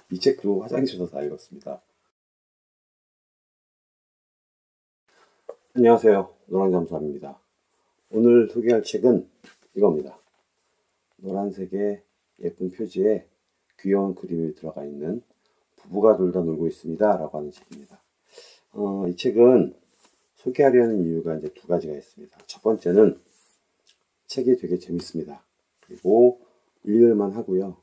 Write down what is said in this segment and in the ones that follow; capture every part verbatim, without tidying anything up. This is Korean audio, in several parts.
이 책도 화장실에서 다 읽었습니다. 안녕하세요. 노랑잠수함입니다. 오늘 소개할 책은 이겁니다. 노란색의 예쁜 표지에 귀여운 그림이 들어가 있는 부부가 둘 다 놀고 있습니다 라고 하는 책입니다. 어, 이 책은 소개하려는 이유가 이제 두 가지가 있습니다. 첫 번째는 책이 되게 재밌습니다. 그리고 읽을만 하고요.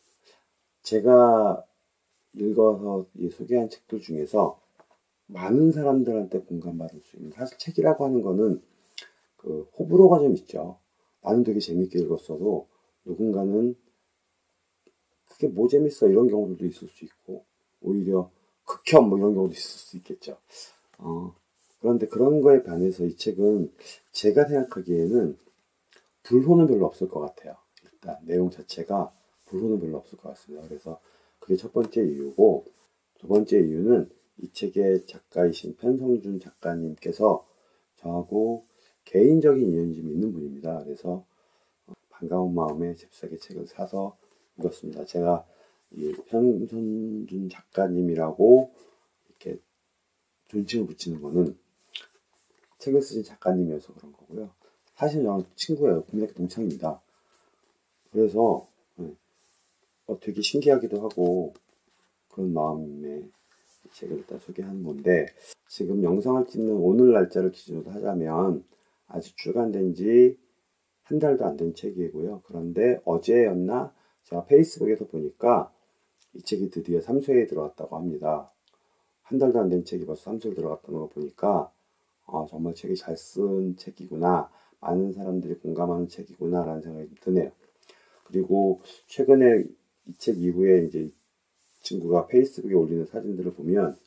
제가 읽어서 이 소개한 책들 중에서 많은 사람들한테 공감받을 수 있는, 사실 책이라고 하는 거는 그 호불호가 좀 있죠. 나는 되게 재밌게 읽었어도 누군가는 그게 뭐 재밌어 이런 경우도 있을 수 있고, 오히려 극혐 뭐 이런 경우도 있을 수 있겠죠. 어, 그런데 그런 거에 반해서 이 책은 제가 생각하기에는 불호는 별로 없을 것 같아요. 일단 내용 자체가 불호는 별로 없을 것 같습니다. 그래서 그게 첫 번째 이유고, 두 번째 이유는 이 책의 작가이신 편성준 작가님께서 저하고 개인적인 인연이 좀 있는 분입니다. 그래서 반가운 마음에 잽싸게 책을 사서 읽었습니다. 제가 이 편성준 작가님이라고 이렇게 존칭을 붙이는 거는 책을 쓰신 작가님이어서 그런 거고요. 사실 저는 친구예요. 국민학교 동창입니다. 그래서 어, 되게 신기하기도 하고 그런 마음에 이 책을 일단 소개하는 건데, 지금 영상을 찍는 오늘 날짜를 기준으로 하자면 아직 출간된 지 한 달도 안 된 책이고요. 그런데 어제였나 제가 페이스북에서 보니까 이 책이 드디어 삼 쇄에 들어갔다고 합니다. 한 달도 안 된 책이 벌써 삼 쇄에 들어갔다는 거 보니까 어, 정말 책이 잘 쓴 책이구나, 많은 사람들이 공감하는 책이구나 라는 생각이 드네요. 그리고 최근에 이 책 이후에 이제 친구가 페이스북에 올리는 사진들을 보면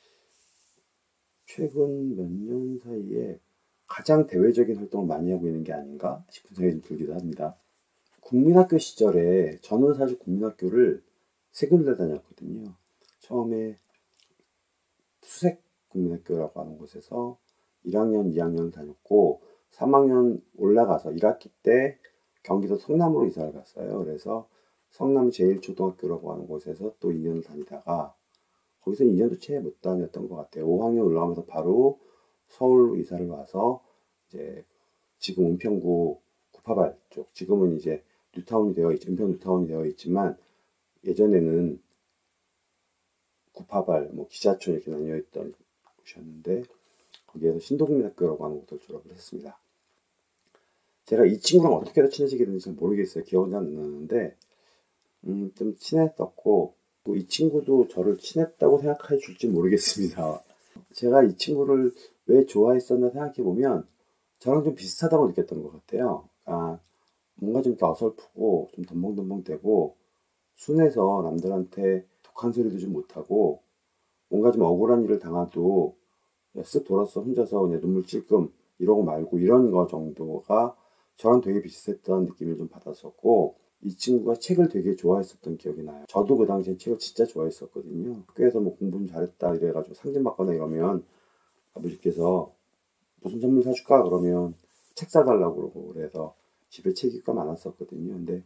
최근 몇 년 사이에 가장 대외적인 활동을 많이 하고 있는 게 아닌가 싶은 생각이 좀 들기도 합니다. 국민학교 시절에 저는 사실 국민학교를 세 군데 다녔거든요. 처음에 수색 국민학교라고 하는 곳에서 일 학년, 이 학년 다녔고, 삼 학년 올라가서 일 학기 때 경기도 성남으로 이사를 갔어요. 그래서 성남 제일초등학교라고 하는 곳에서 또 이 년을 다니다가 거기서 이 년도 채 못 다녔던 것 같아요. 오 학년 올라가면서 바로 서울로 이사를 와서 이제 지금 은평구 구파발 쪽, 지금은 이제 뉴타운이 되어 있, 은평 뉴타운이 되어 있지만 예전에는 구파발, 뭐 기자촌 이렇게 나뉘어 있던 곳이었는데 거기에서 신도국민학교라고 하는 곳을 졸업을 했습니다. 제가 이 친구랑 어떻게 더 친해지게 됐는지 잘 모르겠어요. 기억은 안 나는데 음, 좀 친했었고, 또 이 친구도 저를 친했다고 생각해 줄지 모르겠습니다. 제가 이 친구를 왜 좋아했었나 생각해보면 저랑 좀 비슷하다고 느꼈던 것 같아요. 아, 뭔가 좀 더 어설프고 좀 덤벙덤벙대고 순해서 남들한테 독한 소리도 좀 못하고, 뭔가 좀 억울한 일을 당해도 쓱 돌아서 혼자서 그냥 눈물 찔끔 이러고 말고 이런 거 정도가 저랑 되게 비슷했던 느낌을 좀 받았었고, 이 친구가 책을 되게 좋아했었던 기억이 나요. 저도 그 당시에 책을 진짜 좋아했었거든요. 학교에서 뭐 공부 좀 잘했다 이래가지고 상금 받거나 이러면 아버지께서 무슨 선물 사줄까 그러면 책 사달라고 그러고, 그래서 집에 책이 꽤 많았었거든요. 근데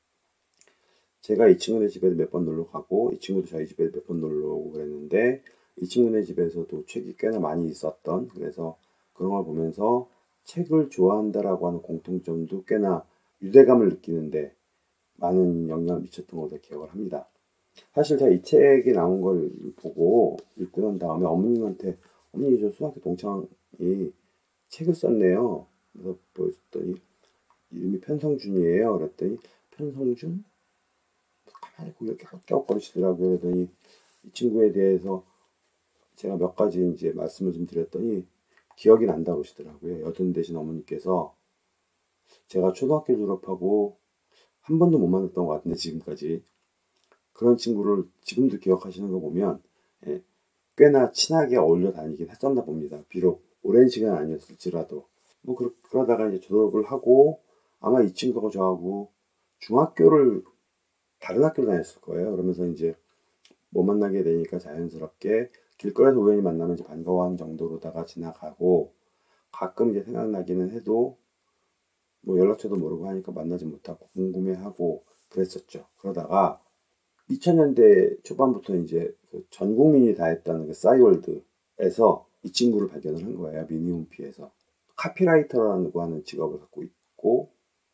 제가 이 친구네 집에도 몇 번 놀러 가고 이 친구도 저희 집에 몇 번 놀러 오고 그랬는데 이 친구네 집에서도 책이 꽤나 많이 있었던, 그래서 그런 걸 보면서 책을 좋아한다라고 하는 공통점도 꽤나 유대감을 느끼는데 많은 영향을 미쳤던 것으로 기억을 합니다. 사실 제가 이 책이 나온 걸 보고 읽고 난 다음에 어머님한테, 어머니 저 수학교 동창이 책을 썼네요. 그래서 보였더니 이름이 편성준이에요. 그랬더니 편성준? 가만히 고개를 갸웃갸웃거리시더라고요. 그러더니 이 친구에 대해서 제가 몇 가지 이제 말씀을 좀 드렸더니 기억이 난다고 하시더라고요. 여든 되신 어머니께서 제가 초등학교 졸업하고 한 번도 못 만났던 것 같은데 지금까지 그런 친구를 지금도 기억하시는 거 보면 예, 꽤나 친하게 어울려 다니긴 했었나 봅니다. 비록 오랜 시간 아니었을지라도 뭐 그러, 그러다가 이제 졸업을 하고 아마 이 친구가 저하고 중학교를 다른 학교를 다녔을 거예요. 그러면서 이제 못 만나게 되니까 자연스럽게 길거리에서 우연히 만나면 이제 반가워하는 정도로다가 지나가고, 가끔 이제 생각나기는 해도 뭐 연락처도 모르고 하니까 만나지 못하고 궁금해하고 그랬었죠. 그러다가 이천 년대 초반부터 이제 전 국민이 다 했다는 그 싸이월드에서 이 친구를 발견을 한 거예요. 미니홈피에서. 카피라이터라고 하는 직업을 갖고 있고,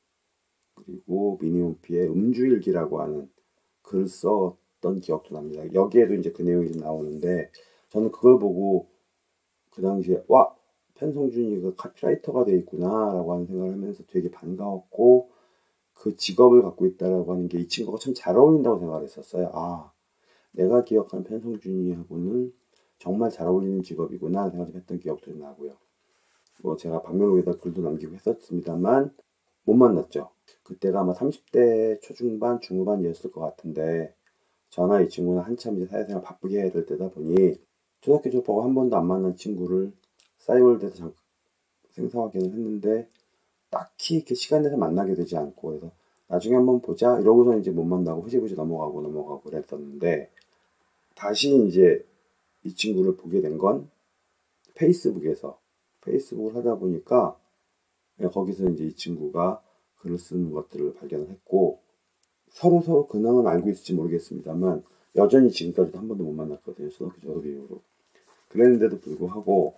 그리고 미니홈피에 음주일기라고 하는 글을 썼던 기억도 납니다. 여기에도 이제 그 내용이 좀 나오는데, 저는 그걸 보고 그 당시에 와, 편성준이가 카피라이터가 돼 있구나 라고 하는 생각을 하면서 되게 반가웠고, 그 직업을 갖고 있다라고 하는 게 이 친구가 참 잘 어울린다고 생각을 했었어요. 아, 내가 기억하는 편성준이하고는 정말 잘 어울리는 직업이구나 생각을 했던 기억도 나고요. 뭐 제가 방명록에다 글도 남기고 했었습니다만 못 만났죠. 그때가 아마 삼십 대 초중반 중후반이었을 것 같은데, 저나 이 친구는 한참 이제 사회생활 바쁘게 해야 될 때다 보니 초등학교 졸업하고 한 번도 안 만난 친구를 싸이월드에서 잠깐 생사확인을 했는데 딱히 이렇게 시간 내서 만나게 되지 않고, 그래서 나중에 한번 보자 이러고서 이제 못 만나고 흐지부지 넘어가고 넘어가고 그랬었는데, 다시 이제 이 친구를 보게 된 건 페이스북에서 페이스북을 하다 보니까 거기서 이제 이 친구가 글을 쓰는 것들을 발견을 했고, 서로 서로 근황은 알고 있을지 모르겠습니다만 여전히 지금까지도 한 번도 못 만났거든요. 초등학교 졸업 이후로. 그랬는데도 불구하고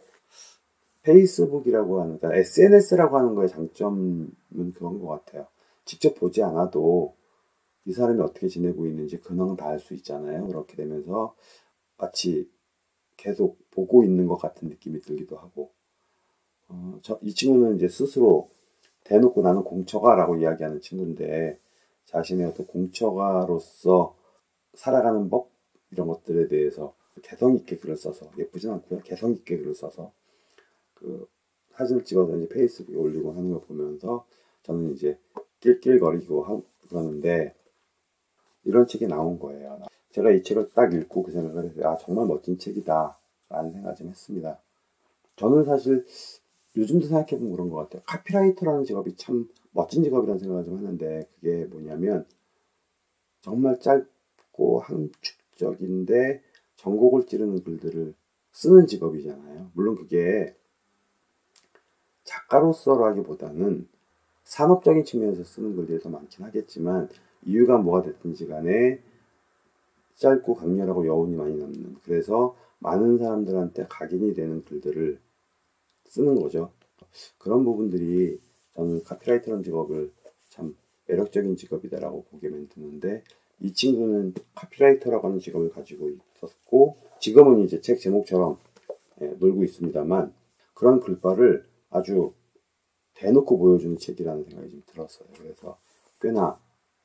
페이스북이라고 하는, 그러니까 에스엔에스라고 하는 거의 장점은 그런 것 같아요. 직접 보지 않아도 이 사람이 어떻게 지내고 있는지 근황은 다 알 수 있잖아요. 그렇게 되면서 마치 계속 보고 있는 것 같은 느낌이 들기도 하고, 어, 저, 이 친구는 이제 스스로 대놓고 나는 공처가라고 이야기하는 친구인데, 자신의 어떤 공처가로서 살아가는 법 이런 것들에 대해서 개성 있게 글을 써서, 예쁘진 않고요, 개성 있게 글을 써서 그 사진을 찍어서 이제 페이스북에 올리고 하는 걸 보면서 저는 이제 낄낄거리고 하, 그러는데, 이런 책이 나온 거예요. 제가 이 책을 딱 읽고 그 생각을 해서 아, 정말 멋진 책이다 라는 생각을 좀 했습니다. 저는 사실 요즘도 생각해보면 그런 것 같아요. 카피라이터라는 직업이 참 멋진 직업이라는 생각을 좀 하는데, 그게 뭐냐면 정말 짧고 함축적인데 전곡을 찌르는 글들을 쓰는 직업이잖아요. 물론 그게 작가로서라기보다는 산업적인 측면에서 쓰는 글들이 더 많긴 하겠지만, 이유가 뭐가 됐든지 간에 짧고 강렬하고 여운이 많이 남는, 그래서 많은 사람들한테 각인이 되는 글들을 쓰는 거죠. 그런 부분들이 저는 카피라이터라는 직업을 참 매력적인 직업이다라고 보게 만드는데, 이 친구는 카피라이터라고 하는 직업을 가지고 있었고, 지금은 이제 책 제목처럼 예, 놀고 있습니다만, 그런 글발을 아주 대놓고 보여주는 책이라는 생각이 좀 들었어요. 그래서 꽤나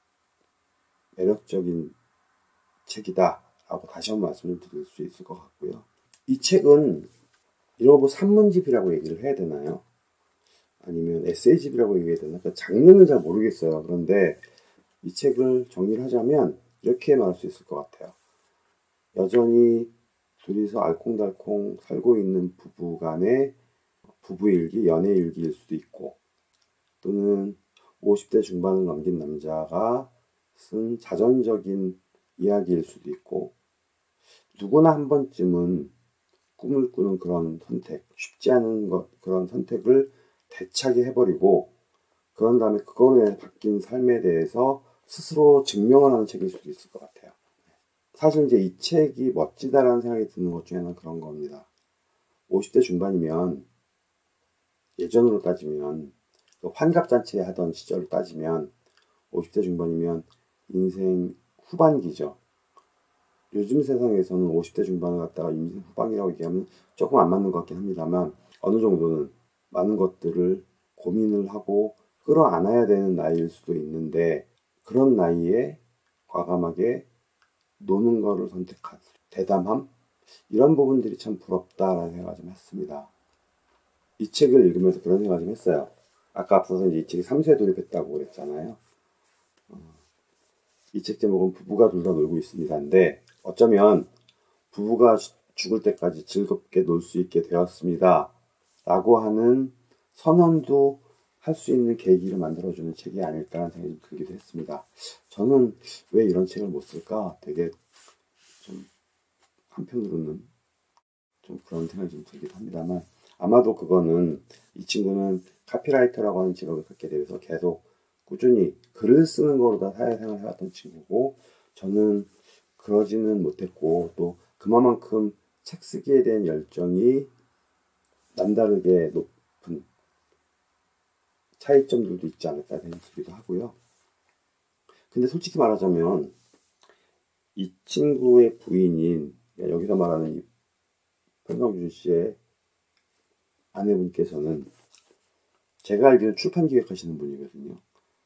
매력적인 책이다 라고 다시 한번 말씀을 드릴 수 있을 것 같고요. 이 책은 이런 거 뭐 산문집이라고 얘기를 해야 되나요? 아니면 에세이집이라고 얘기해야 되나? 그러니까 장르는 잘 모르겠어요. 그런데 이 책을 정리를 하자면 이렇게 말할 수 있을 것 같아요. 여전히 둘이서 알콩달콩 살고 있는 부부 간의 부부일기, 연애일기일 수도 있고, 또는 오십 대 중반을 넘긴 남자가 쓴 자전적인 이야기일 수도 있고, 누구나 한 번쯤은 꿈을 꾸는 그런 선택, 쉽지 않은 것, 그런 선택을 대차게 해버리고, 그런 다음에 그거로 인해 바뀐 삶에 대해서 스스로 증명을 하는 책일 수도 있을 것 같아요. 사실 이제 이 책이 멋지다라는 생각이 드는 것 중에 하나는 그런 겁니다. 오십 대 중반이면, 예전으로 따지면, 그 환갑잔치 하던 시절로 따지면 오십 대 중반이면 인생 후반기죠. 요즘 세상에서는 오십 대 중반을 갖다가 인생 후반이라고 얘기하면 조금 안 맞는 것 같긴 합니다만, 어느 정도는 많은 것들을 고민을 하고 끌어안아야 되는 나이일 수도 있는데, 그런 나이에 과감하게 노는 거를 선택한 대담함, 이런 부분들이 참 부럽다라는 생각을 좀 했습니다. 이 책을 읽으면서 그런 생각을 좀 했어요. 아까 앞서서 이제 이 책이 삼 세 돌입했다고 그랬잖아요. 어, 이 책 제목은 부부가 둘 다 놀고 있습니다인데, 어쩌면 부부가 죽을 때까지 즐겁게 놀 수 있게 되었습니다 라고 하는 선언도 할 수 있는 계기를 만들어주는 책이 아닐까라는 생각이 들기도 했습니다. 저는 왜 이런 책을 못 쓸까 되게 좀 한편으로는 좀 그런 생각이 좀 들기도 합니다만, 아마도 그거는 이 친구는 카피라이터라고 하는 직업을 갖게 되어서 계속 꾸준히 글을 쓰는 거로 다 사회생활을 해왔던 친구고, 저는 그러지는 못했고 또 그만큼 책 쓰기에 대한 열정이 남다르게 높은 차이점들도 있지 않을까 생각하기도 하고요. 근데 솔직히 말하자면 이 친구의 부인인, 여기서 말하는 이 편성준 씨의 아내분께서는 제가 알기로는 출판 기획하시는 분이거든요.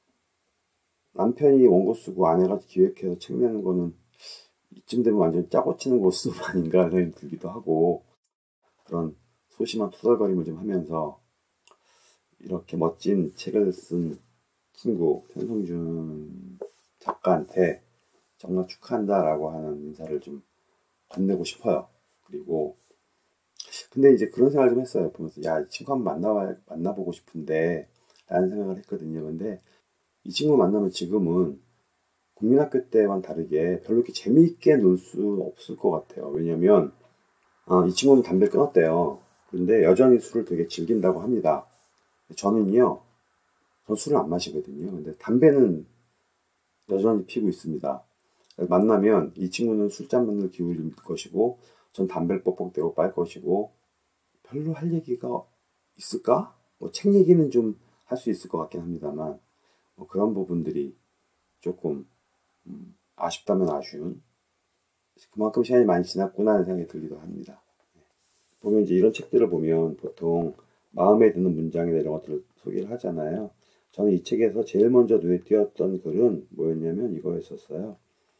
남편이 원고 쓰고 아내가 기획해서 책 내는 거는 이쯤 되면 완전 짜고 치는 모습 아닌가 생각이 들기도 하고, 그런 소심한 투덜거림을 좀 하면서 이렇게 멋진 책을 쓴 친구 편성준 작가한테 정말 축하한다라고 하는 인사를 좀 건네고 싶어요. 그리고 근데 이제 그런 생각을 좀 했어요. 보면서 야, 이 친구 한번 만나봐, 만나보고 싶은데 라는 생각을 했거든요. 근데 이 친구 만나면 지금은 국민학교 때와는 다르게 별로 이렇게 재미있게 놀 수 없을 것 같아요. 왜냐면 아, 이 친구는 담배를 끊었대요. 근데 여전히 술을 되게 즐긴다고 합니다. 저는요, 저 술을 안 마시거든요. 근데 담배는 여전히 피고 있습니다. 만나면 이 친구는 술잔만을 기울일 것이고 전 담배를 뻑뻑대고 빨 것이고, 별로 할 얘기가 있을까? 뭐 책 얘기는 좀 할 수 있을 것 같긴 합니다만 뭐 그런 부분들이 조금 음, 아쉽다면 아쉬운, 그만큼 시간이 많이 지났구나 하는 생각이 들기도 합니다. 보면 이제 이런 책들을 보면 보통 마음에 드는 문장이나 이런 것들을 소개를 하잖아요. 저는 이 책에서 제일 먼저 눈에 띄었던 글은 뭐였냐면 이거였었어요.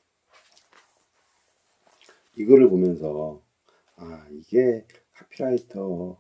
이 글을 보면서 아, 이게 카피라이터의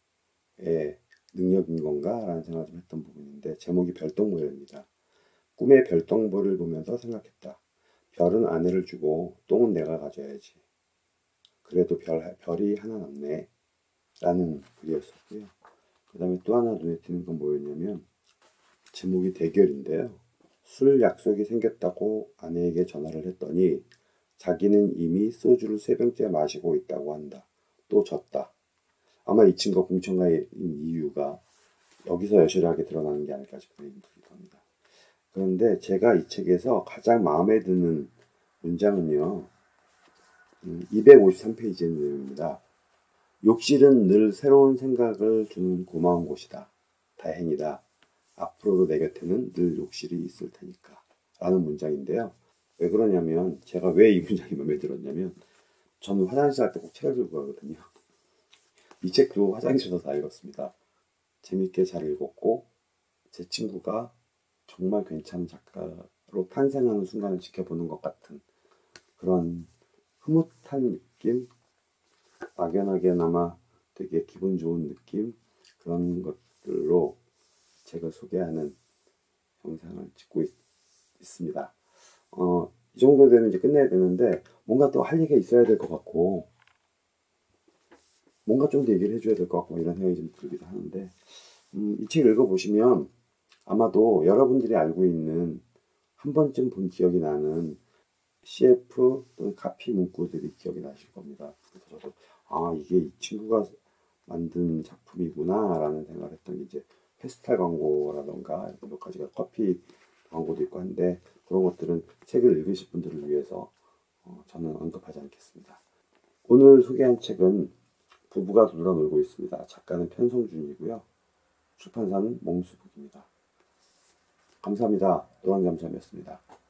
능력인 건가? 라는 생각을 좀 했던 부분인데, 제목이 별똥별입니다. 꿈의 별똥별을 보면서 생각했다. 별은 아내를 주고 똥은 내가 가져야지. 그래도 별, 별이 하나 남네. 라는 글이었었고요. 그 다음에 또 하나 눈에 띄는 건 뭐였냐면 제목이 대결인데요. 술 약속이 생겼다고 아내에게 전화를 했더니 자기는 이미 소주를 세 병째 마시고 있다고 한다. 또 졌다. 아마 이 친구가 공청가인 이유가 여기서 여실하게 드러나는 게 아닐까 싶은 생각이 듭니다. 그런데 제가 이 책에서 가장 마음에 드는 문장은요, 이백오십삼 페이지의 내용입니다. 욕실은 늘 새로운 생각을 주는 고마운 곳이다. 다행이다. 앞으로도 내 곁에는 늘 욕실이 있을 테니까. 라는 문장인데요. 왜 그러냐면, 제가 왜 이 문장이 마음에 들었냐면, 저는 화장실 갈 때 꼭 책을 들고 가거든요. 이 책도 화장실에서 다 읽었습니다. 재밌게 잘 읽었고, 제 친구가 정말 괜찮은 작가로 탄생하는 순간을 지켜보는 것 같은 그런 흐뭇한 느낌, 막연하게나마 되게 기분 좋은 느낌, 그런 것들로 책을 소개하는 영상을 찍고 있, 있습니다. 어, 이 정도 되면 이제 끝내야 되는데, 뭔가 또 할 얘기가 있어야 될 것 같고, 뭔가 좀 더 얘기를 해줘야 될 것 같고, 이런 생각이 좀 들기도 하는데, 음, 이 책 읽어보시면 아마도 여러분들이 알고 있는 한 번쯤 본 기억이 나는 씨에프 또는 카피 문구들이 기억이 나실 겁니다. 그래서 저도 아, 이게 이 친구가 만든 작품이구나 라는 생각을 했던 게 이제 페스탈 광고라던가 몇 가지가 커피 광고도 있고 한데, 그런 것들은 책을 읽으실 분들을 위해서 어, 저는 언급하지 않겠습니다. 오늘 소개한 책은 부부가 둘러 놀고 있습니다. 작가는 편성준이고요. 출판사는 몽수북입니다. 감사합니다. 노랑잠잠이었습니다.